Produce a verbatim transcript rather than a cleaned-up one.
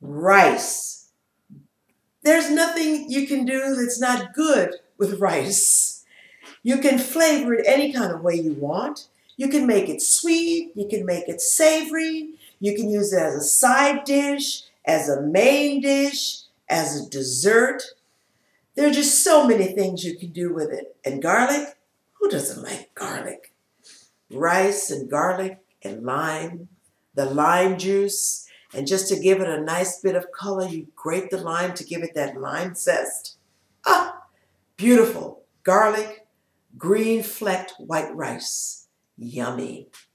Rice. There's nothing you can do that's not good with rice. You can flavor it any kind of way you want. You can make it sweet, you can make it savory, you can use it as a side dish, as a main dish, as a dessert. There are just so many things you can do with it. And garlic? Who doesn't like garlic? Rice and garlic and lime, the lime juice, and just to give it a nice bit of color, you grate the lime to give it that lime zest. Ah, beautiful. Garlic, green flecked white rice. Yummy.